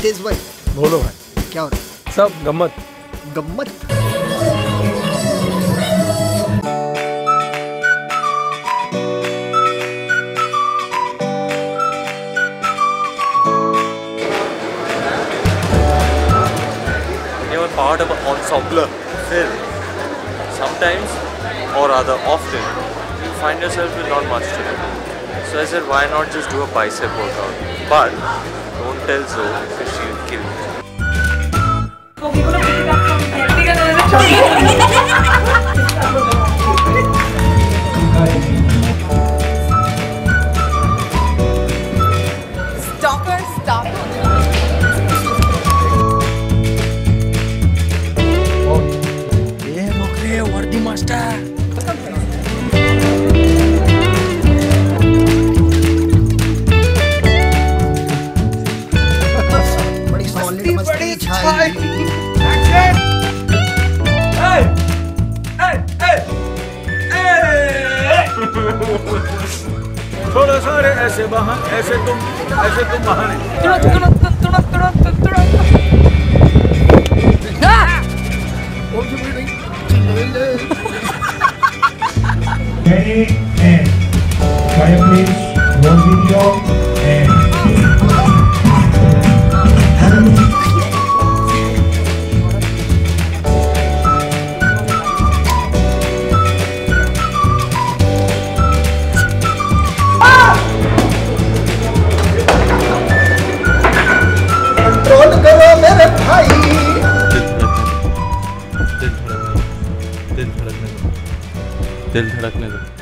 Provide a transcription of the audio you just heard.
तेज भाई। बोलो भाई। क्या हो रहा है? सब गम्मत गम्मत। Part of an ensemble film, sometimes or rather often you find yourself with not much to do. So I said, why not just do a bicep workout? But don't tell Zoe because she'll kill me. Stop. वर्दी master. बड़ी solid मस्ती छाई। थोड़ा सा ऐसे बहान, ऐसे तुम बहाने। Ready and fire please, roll video and control करो मेरे भाई। दिल धड़कने दो।